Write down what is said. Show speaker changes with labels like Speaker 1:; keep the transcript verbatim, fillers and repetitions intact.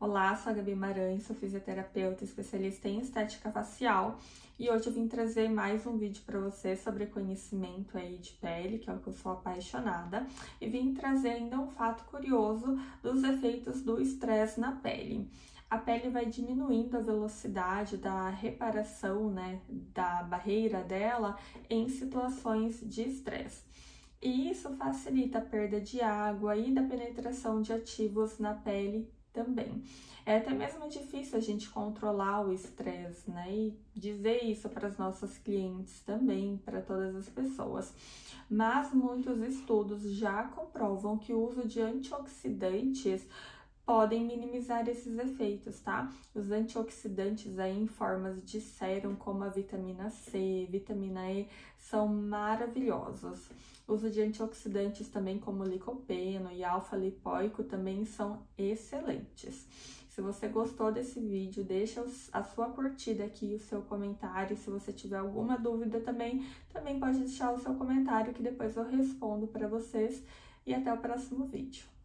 Speaker 1: Olá, sou a Gabi Maranhão, sou fisioterapeuta especialista em estética facial e hoje eu vim trazer mais um vídeo para você sobre conhecimento aí de pele, que é o que eu sou apaixonada, e vim trazer ainda um fato curioso dos efeitos do estresse na pele. A pele vai diminuindo a velocidade da reparação, né, da barreira dela em situações de estresse. E isso facilita a perda de água e da penetração de ativos na pele também. É até mesmo difícil a gente controlar o estresse, né? E dizer isso para as nossas clientes também, para todas as pessoas. Mas muitos estudos já comprovam que o uso de antioxidantes podem minimizar esses efeitos, tá? Os antioxidantes aí em formas de sérum, como a vitamina C, vitamina E, são maravilhosos. O uso de antioxidantes também como licopeno e alfa-lipoico também são excelentes. Se você gostou desse vídeo, deixa a sua curtida aqui, o seu comentário. Se você tiver alguma dúvida também, também pode deixar o seu comentário que depois eu respondo para vocês. E até o próximo vídeo.